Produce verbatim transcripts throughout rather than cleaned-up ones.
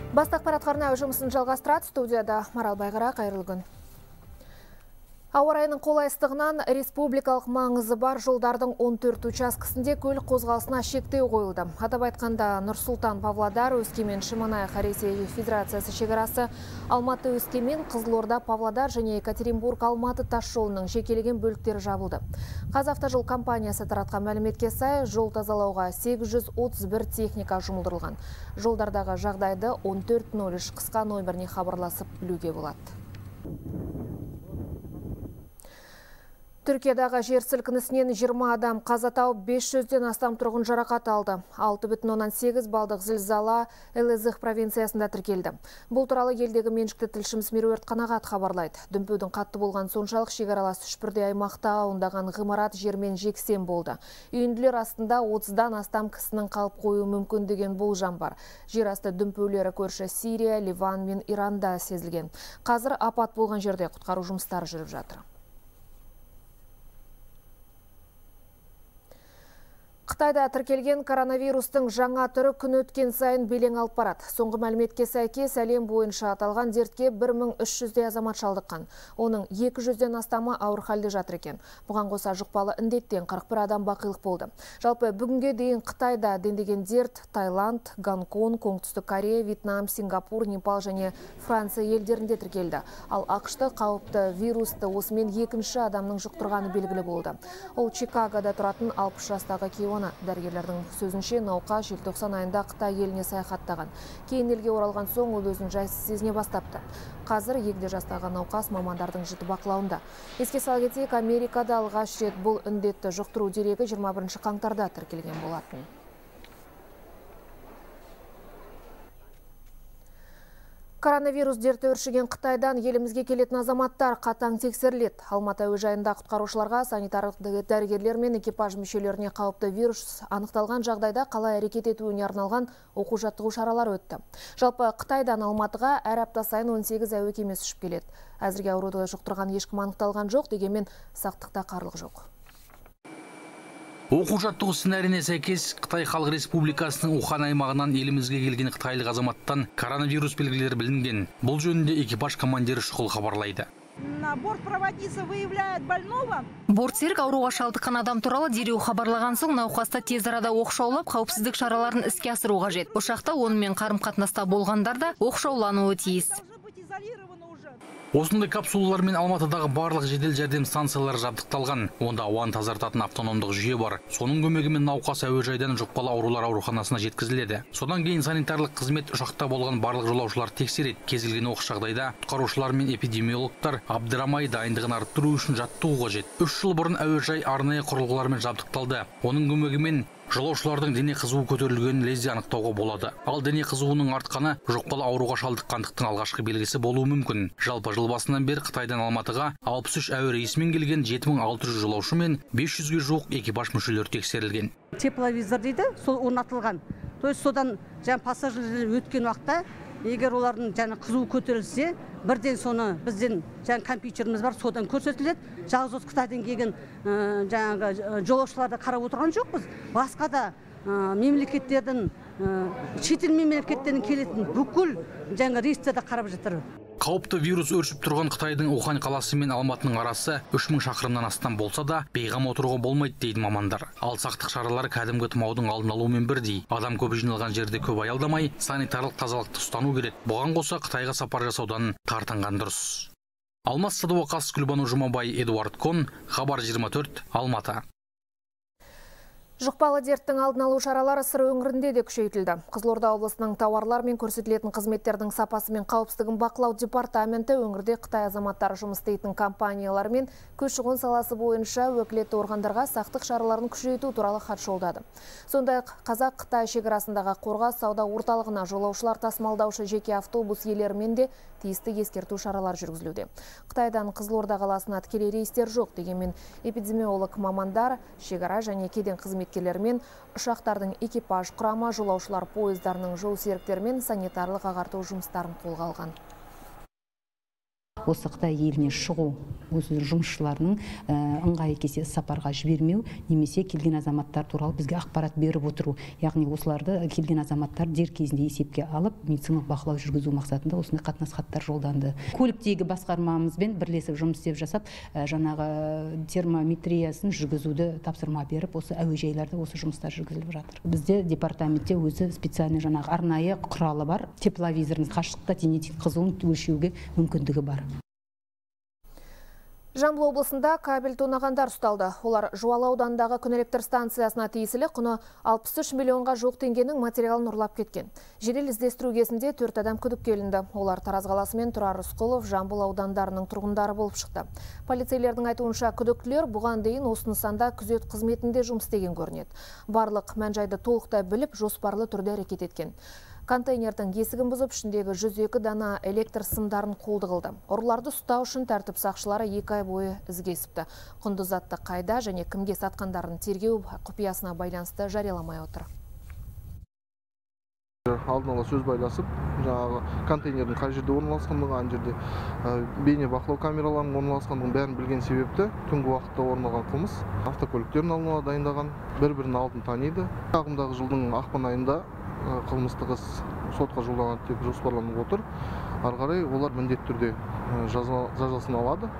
Бастық паратқарына жұмысын жалғастырады. Студияда Марал Байғара, қайырлы күн. Ауа райының қолайсыздығынан республикалық маңызы бар жолдардың он төрт учаскісінде көлік қозғалысына шектеу қойылды. Атап айтқанда Нұр-Сұлтан, Павлодар, Өскемен, Шемонаиха, Ресей Федерациясы шекарасы, Алматы, Өскемен, Қызылорда, Павлодар және Екатеринбург, Алматы тас жолының жекелеген бөліктері жабылды. Қазавтожол компаниясы таратқан мәліметке сай, жол тазалауға сегіз жүз отыз бір техника жұмылдырылған. Жолдардағы жағдайды он төрт нөл үш қысқа нөміріне хабарласып білуге болады. Түркиядағы жер сілкінісінен жиырма адам қаза тауып, бес жүзден астам тұрғын жарақат алды. алты бүтін оннан сегіз балдық зілзала Элезых провинциясында тіркелді. Бұл туралы елдегі меншікті тілшіміз Меруерт Қанағат хабарлайды. Дүмпудің қатты болған соншалық шекаралас үшбірдей аймақта ондаған ғимарат жермен жексен болды. Үйінділер астында отыздан астам кісінің қалып қою мүмкін деген болжам бар. Жер асты дүмпулері көрші Сирия, Ливан мен Иранда сезілген. Қазір апат болған жерде құтқару жұмыстары жүріп жатыр. Қытайда тіркелген коронавирустың жаңа түрі күн өткен сайын белең алып барады. Соңғы мәліметке сәйкес әлем бойынша аталған дертке бір мың үш жүздей азамат шалдыққан. Оның екі жүзден астамы ауыр халде жатыр екен. Бұған қоса жұқпалы індеттен қырық бір адам бақилық болды. Жалпы бүгінге дейін Қытайда дендеген дерт Таиланд, Гонконг, Оңтүстік Корея, Вьетнам, Сингапур, Непал және Франция елдерінде тіркелді. Ал ақш-та қауіпті вирусты осымен екінші адамның жұқтырғаны белгілі болды. Ол Чикагода тұратын алпыс жастағы кейуана. Дәрігерлердің сөзінше науқас желтоқсан айында Қытай еліне саяхаттаған. Кейін елге оралған соң ол өзін жайсыз сезіне бастапты. Қазір егде жастағы науқас мамандардың жіті бақылауында. Еске сала кетейік, Америкада алғаш рет бұл індетті жұқтыру дерегі жиырма бірінші қаңтарда тіркелген болатын. Коронавирус дерті өршіген Қытайдан елімізге келетін азаматтар қатаң тексеріледі. Алматы әуежайында құтқарушыларға, санитарлық дәрігерлер мен экипаж мүшелеріне қауіпті вирус анықталған жағдайда қалай әрекет етуіне арналған оқу-жаттығу шаралары өтті. Жалпы Қытайдан Алматыға әр апта сайын он сегіз әуе кемесі ұшып келеді. Әзірге ауруды жұқтырған ешкім анықталған жоқ, дегенмен сақтықта қарлық жоқ. Оқу-жаттығу сценарийіне сәйкес Қытай Халық Республикасының Ухан аймағынан елімізге келген қытайлық азаматтан коронавирус белгілері білінген. Бұл жөнінде экипаж командирі шұғыл хабарлайды. Бортсерік ауруға шалдыққан адам туралы дереу хабарлаған соң науқасты тез арада оқшаулап, қауіпсіздік шараларын іске асыру қажет. Ұшақта онымен қарым-қатынаста болғандар да оқшаулануы тиіс. Осындай капсулалармен Алматыдағы барлық жедел жәрдем станциялары жабдықталған. Онда ауаны тазартатын автономдық жүйе бар. Соның көмегімен науқас әуежайдан жұқпалы аурулар ауруханасына жеткізіледі. Содан кейін санитарлық қызмет ұшақта болған барлық жолаушылар тексереді. Кез келген оқыс жағдайда құтқарушылар мен эпидемиологтар абдырамай дайындығын арттыру үшін жаттығу қажет. Үш жыл бұрын әуежай арнайы құрылғылармен жабдықталды. Оның көмегімен жолаушылардың дене қызуы көтерілгенін лезде анықтауға болады. Ал дене қызуының артқаны жұқпалы ауруға шалдыққандықтың алғашқы белгісі болуы мүмкін. Жалпы жыл басынан бері Қытайдан Алматыға алпыс үш әуе рейсімен келген жеті мың алты жүз жолаушы мен бес жүзге жуық экипаж мүшелері тексерілген. Тепловизор дейді, сол орнатылған. То есть содан жаңа пассажирлер өткен уақытта, егер олардың жаңа қызуы көтерілсе, бірден соны бізден жаңа компьютеріміз бар, содан көрсетіледі. Жалғыз осы Қытайдан келген жаңағы жолаушыларды қарап отырған жоқпыз. Басқа да мемлекеттердің, шетел мемлекеттердің келетін бүкіл жаңа рейстерді қарап жатыр. Қауіпті вирус өршіп тұрған Қытайдың Ухан қаласы мен Алматының арасы үш мың шақырымнан астам болса да, бейғам отыруға болмайды дейді мамандар. Ал сақтық шаралары кәдімгі тұмаудың алдын алумен бірдей. Адам көп жиналған жерде көп аялдамай, санитарлық тазалықты ұстану керек. Бұған қоса Қытайға сапар жасаудан тартынған дұрыс. Алмас Садуақас, Күлбану Жұмабай, Эдуард Кон, Хабар жиырма төрт, Алматы. Жұқпалы дерттің алдын алу шаралары Сыр өңірінде де күшейтілді. Қызылорда облысының тауарлар мен көрсетілетін қызметтердің сапасы мен қауіпсіздігін бақылау департаменті өңірде Қытай азаматтары жұмыс істейтін компаниялар мен көші-қон саласы бойынша өкілетті органдарға сақтық шараларын күшейту туралы хат жолдады. Сондай-ақ Қазақ-Қытай шекарасындағы Қорғас сауда орталығына жолаушылар тасымалдаушы жеке автобус иелерімен де тиісті ескерту шаралар жүргізілуде. Қытайдан Қызылорда қаласына тікелей рейстер жоқ, дегенмен эпидемиолог мамандар, шекара және кеден қызметкерлермен ұшақтардың экипаж құрама, жолаушылар пойыздарының жол серіктермен санитарлық ағарту жұмыстарын қолға алған. осы Қытай еліне шығу, осы жұмысшыларының ыңғайы келсе сапарға жібермеу, немесе келген азаматтар туралы бізге ақпарат беріп отыру. Яғни осыларды келген азаматтар дер кезінде есепке алып, медициналық бақылау жүргізу мақсатында осындай қатынас хаттар жолданды. Көліктегі басқармамызбен бірлесіп жұмыс істеп жасап, жаңағы термометриясын жүргізуді тапсырма беріп, осы әуежайларда осы жұмыстар жүргізіліп жатыр. Бізде департаментте өзі специальный жаңағы арнайы құралы бар, тепловизорный қашықтықта дене қызуын өлшеуге мүмкіндігі бар. Жамбыл облысында кабель тонағандар ұсталды. Олар Жуалы ауданындағы күн электр станциясына тиесілі құны алпыс үш миллионға жуық теңгенің материалын ұрлап кеткен. Жедел іздестіру кезінде төрт адам күдікке ілінді. Олар Тараз қаласы мен Тұрар Рысқұлов Жамбыл аудандарының тұрғындары болып шықты. Полицейлердің айтуынша күдіктілер бұған дейін осы нысанда күзет қызметінде жұмыс істеген көрінеді. Барлық мән-жайды толықтай біліп, жоспарлы түрде әрекет еткен. Контейнердің есігін бұзып, ішіндегі жүз екі дана электр сымдарын қолды қылды. Ұрыларды ұстау үшін тәртіп сақшылары екі ай бойы ізгесіпті. Құнды затты қайда және кімге сатқандарын тергеу құпиясына байланысты жарияламай отыр. Алдын ала сөз байласып, жаңағы контейнердің қай жерде орналасқандығы, ана жерде бейне бақылау камераларының орналасқандығын бәрін білген себепті түнгі уақытта орын алған қылмыс автокөліктерін алуға дайындаған, бір-бірінің алдын таниды. Ағымдағы жылдың ақпан айында қылмыстық іс сотқа жолданады деп жоспарланып отыр. Ары қарай олар міндетті түрде жазасын алады.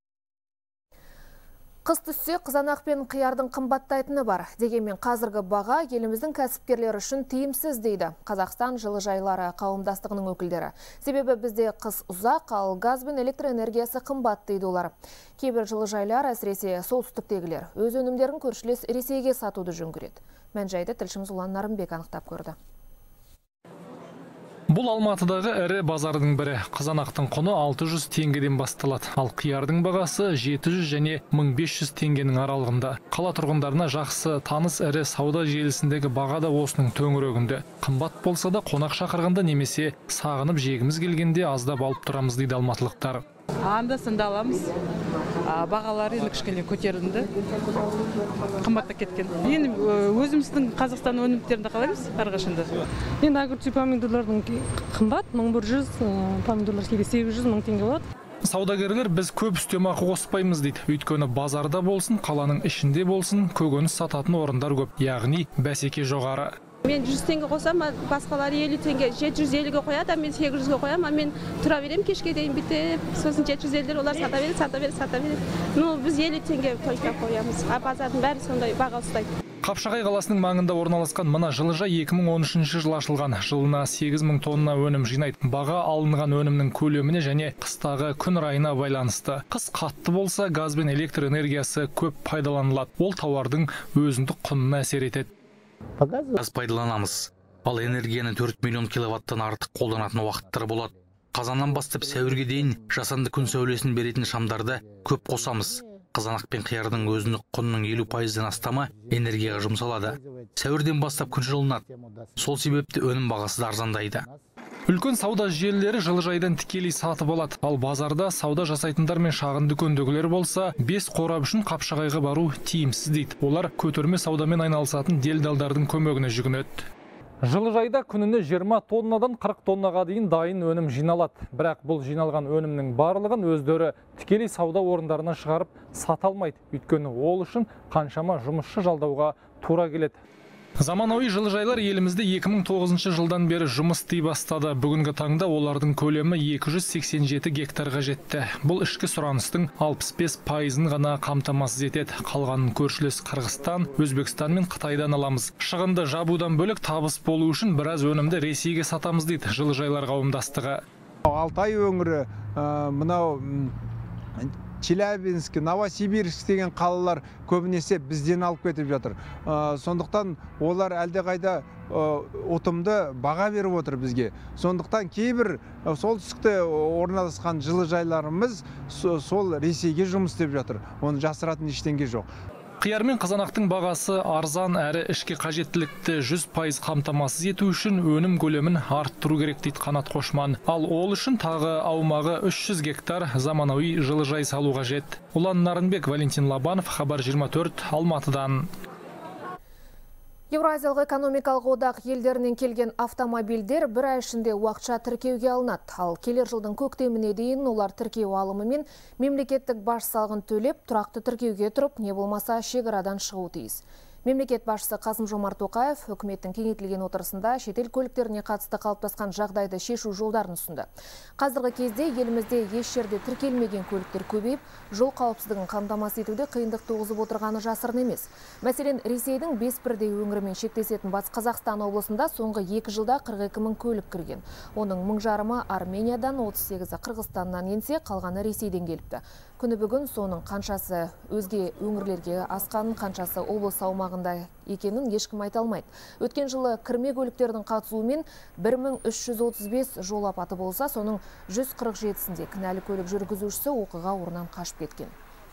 Қыс түссе қызанақ пен қиярдың қымбаттайтыны бар. Дегенмен қазіргі баға еліміздің кәсіпкерлері үшін тиімсіз дейді Қазақстан жылыжайлары қауымдастығының өкілдері. Себебі бізде қыс ұзақ, ал газ бен электр энергиясы қымбат дейді олар. Кейбір жылыжайлар, әсіресе солтүстіктегілер, өз өнімдерін көршілес Ресейге сатуды жөн көреді. Мән-жайды тілшіміз Ұлан Нарымбек анықтап көрді. Бұл Алматыдағы ірі базардың бірі. Қызанақтың құны алты жүз теңгеден басталады, ал қиярдың бағасы жеті жүз және мың бес жүз теңгенің аралығында. Қала тұрғындарына жақсы таныс ірі сауда желісіндегі баға да осының төңірегінде. Қымбат болса да қонақ шақырғанда немесе сағынып жегіміз келгенде аздап алып тұрамыз дейді алматылықтар. Анда-санда аламыз. Бағалары енді кішкене көтерілді. Қымбатта кеткен. Енді өзіміздің Қазақстан өнімдерінде қалаймыз әрқашанда. Енді огурцы, помидорлардың қымбат, мың бір жүз, помидорлар кейде сегіз жүз мың теңге болады. Саудагерлер біз көп үстемақы қоспаймыз дейді. Өйткені базарда болсын, қаланың ішінде болсын, көкөніс сататын орындар көп, яғни бәсеке жоғары. Мен жүз теңге қосам, басқалары елу теңге, жеті жүз елуге қояды, мен сегіз жүзге қоям, мен тұра берем кешке дейін бітіп, сосын жеті жүз елуден олар сата береді, сата береді, сата береді. Ну, біз елу теңге только қоямыз. А базардың бәрі сондай баға ұстайды. Қапшағай қаласының маңында орналасқан мына жылыжай екі мың он үшінші жылы ашылған. Жылына сегіз мың тонна өнім жинайды. Баға алынған өнімнің көлеміне және қыстағы күн райына байланысты. Қыс қатты болса, газ бен электр энергиясы көп пайдаланылады. Ол тауардың өзіндік құнына әсер етеді. Газ пайдаланамыз. Ал энергияны төрт миллион киловаттан артық қолданатын уақыттар болады. Қазаннан бастап сәуірге дейін жасанды күн сәулесін беретін шамдарды көп қосамыз. Қызанақ пен қиярдың өзіндік құнының елу пайыздан астамы энергияға жұмсалады. Сәуірден бастап күн жылынады. Сол себепті өнім бағасы да арзандайды. Үлкен сауда желілері жылыжайдан тікелей сатып алады. Ал базарда сауда жасайтындар мен шағын дүкендегілер болса, бес қорап үшін Қапшағайға бару тиімсіз дейді. Олар көтерме саудамен айналысатын делдалдардың көмегіне жүгінеді. Жылыжайда күніне жиырма тоннадан қырық тоннаға дейін дайын өнім жиналады. Бірақ бұл жиналған өнімнің барлығын өздері тікелей сауда орындарына шығарып сата алмайды. Өйткені ол үшін қаншама жұмысшы жалдауға тура келеді. Заманауи жылыжайлар елімізде екі мың тоғызыншы жылдан бері жұмыс істей бастады. Бүгінгі таңда олардың көлемі екі жүз сексен жеті гектарға жетті. Бұл ішкі сұраныстың алпыс бес пайызын ғана қамтамасыз етеді. Қалғанын көршілес Қырғызстан, Өзбекстан мен Қытайдан аламыз. Шығынды жабудан бөлек табыс болу үшін біраз өнімді Ресейге сатамыз дейді жылыжайлар қауымдастығы. Алтай өңірі, мынау Челябинск, Новосибирск деген қалалар көбінесе бізден алып кетіп жатыр. Сондықтан олар әлдеқайда ұтымды баға беріп отыр бізге. Сондықтан кейбір солтүстікте орналасқан жылыжайларымыз сол Ресейге жұмыс істеп жатыр. Оны жасыратын ештеңе жоқ. Қияр мен қызанақтың бағасы арзан әрі ішкі қажеттілікті жүз пайыз қамтамасыз ету үшін өнім көлемін арттыру керек дейді Қанат Қошман. Ал ол үшін тағы аумағы үш жүз гектар заманауи жылыжай салу қажет. Ұлан Нарынбек, Валентин Лабанов, Хабар жиырма төрт, Алматыдан. Еуразиялық экономикалық одақ елдерінен келген автомобильдер бір ай ішінде уақытша тіркеуге алынады. Ал келер жылдың көктеміне дейін олар тіркеу алымы мен мемлекеттік баж салығын төлеп, тұрақты тіркеуге тұрып, не болмаса шекарадан шығуы тиіс. Мемлекет басшысы Қасым-Жомарт Тоқаев үкіметтің кеңейтілген отырысында шетел көліктеріне қатысты қалыптасқан жағдайды шешу жолдарын ұсынды. Қазіргі кезде елімізде еш жерде тіркелмеген көліктер көбейіп, жол қауіпсіздігін қамтамасыз етуде қиындық туғызып отырғаны жасырын емес. Мәселен, Ресейдің бес бірдей өңірімен шектесетін Батыс Қазақстан облысында соңғы екі жылда қырық екі мың көлік кірген. Оның мың жарымы Армениядан, отыз сегізі Қырғызстаннан енсе, қалғаны Ресейден келіпті. Күні бүгін соның қаншасы өзге өңірлерге асқанын, қаншасы облыс аумағында екенін ешкім айта алмайды. Өткен жылы кірме көліктердің қатысуымен бір мың үш жүз отыз бес жол апаты болса, соның жүз қырық жетісінде кінәлі көлік жүргізушісі оқиға орнынан қашып кеткен.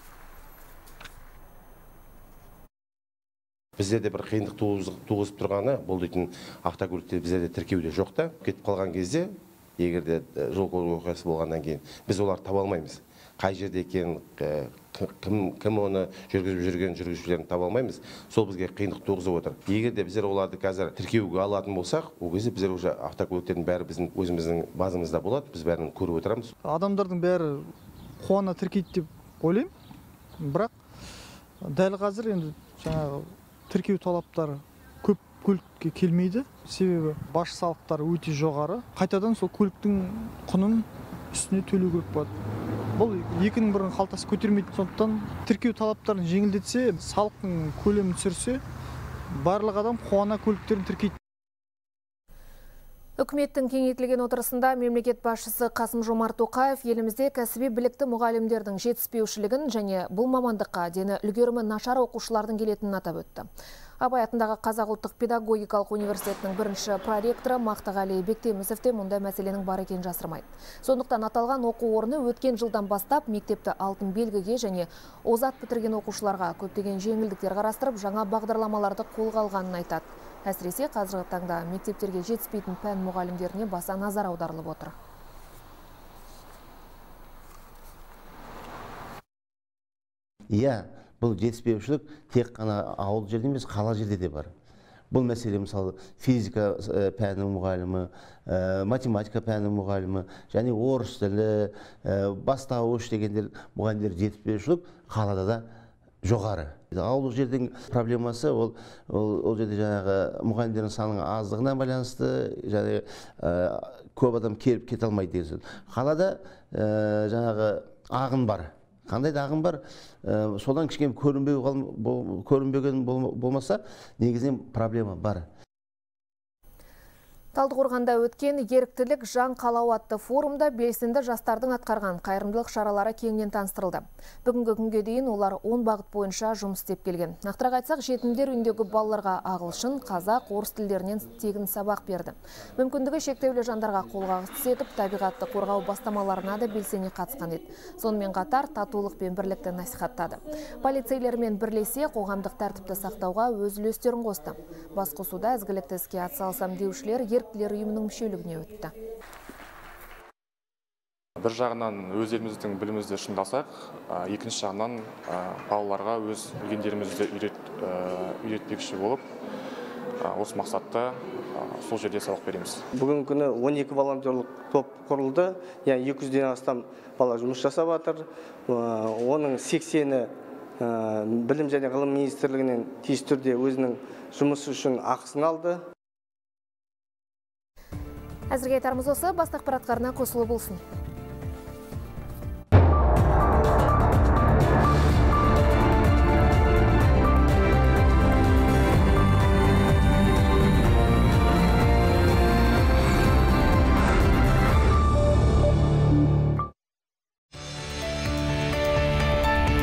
Біздерде бір қиындық туғызып тұрғаны, бұл дейтін автокөліктер біздерде тіркеуде жоқ та, кетіп қалған кезде, егерде жол көлік оқиғасы болғаннан кейін, біз оларды таба алмаймыз. Қай жерде екен, кім оны жүргізіп жүрген жүргізушілерін таба алмаймыз. Сол бізге қиындық туғызып отыр. Егерде біздер оларды қазір тіркеуге алатын болсақ, ол кезде біздер уже автокөліктердің бәрі біздің өзіміздің базамызда болады, біз бәрін көріп отырамыз. Адамдардың бәрі қуана тіркейді деп ойлаймын, бірақ дәл қазір енді жаңағы тіркеу талаптары көп көлікке келмейді, себебі баж салықтары өте жоғары. Қайтадан сол көліктің құнын үстіне төлеу керек болады. Бұл екінің бірінің қалтасы көтермейді. Сондықтан тіркеу талаптарын жеңілдетсе, салықтың көлемін түсірсе, барлық адам қуана көліктерін тіркейді. Үкіметтің кеңейтілген отырысында мемлекет басшысы Қасым-Жомарт Тоқаев елімізде кәсіби білікті мұғалімдердің жетіспеушілігін және бұл мамандыққа дені үлгерімі нашар оқушылардың келетінін атап өтті. Абай атындағы Қазақ ұлттық педагогикалық университетінің бірінші проректоры Мақтағали Бектемісов те мұндай мәселенің бар екенін жасырмайды. Сондықтан аталған оқу орны өткен жылдан бастап мектепті алтын белгіге және озат бітірген оқушыларға көптеген жеңілдіктер қарастырып, жаңа бағдарламаларды қолға алғанын айтады. Әсіресе қазіргі таңда мектептерге жетіспейтін пән мұғалімдеріне баса назар аударылып отыр. Иә, бұл жетіспеушілік тек қана ауыл жерде емес, қала жерде де бар. Бұл мәселе мысалы физика пәні мұғалімі, математика пәні мұғалімі, және орыс тілі, бастауыш дегендер мұғалімдер жетіспеушілік қалада да жоғары. Ауылдық жердің проблемасы ол ол жерде жаңағы мұғалімдердің санының аздығына байланысты, және көп адам келіп кете алмайды деген сөз. Қалада жаңағы ағын бар. Қандай да ағын бар, содан кішкене көрінбеген болмаса, негізінен проблема бар. Талдықорғанда өткен еріктілік жан қалау атты форумда белсенді жастардың атқарған қайырымдылық шаралары кеңінен таныстырылды. Бүгінгі күнге дейін олар он бағыт бойынша жұмыс істеп келген. Нақтырақ айтсақ, жетімдер үйіндегі балаларға ағылшын, қазақ, орыс тілдерінен тегін сабақ берді. Мүмкіндігі шектеулі жандарға қолғабыс етіп, табиғатты қорғау бастамаларына да белсене қатысқан еді. Сонымен қатар татулық пен бірлікті насихаттады. Полицейлермен бірлесе қоғамдық тәртіпті сақтауға өз үлестерін қосты. Басқосуда ізгілікті іске атсалысам деушілер еріктілер ұйымының мүшелігіне өтті. Бір жағынан өз еліміздің білімізді шыңдасақ, екінші жағынан балаларға өз білгендерімізді үйретпекші болып, осы мақсатта сол жерде сабақ береміз. Бүгінгі күні он екі волонтерлық топ құрылды, екі жүзден астам бала жұмыс жасап жатыр. Оның сексені білім және ғылым министрлігінен тиісті түрде өзінің жұмысы үшін ақысын алды. Әзірге айтарымыз осы, бас ақпараттарына қосылу болсын.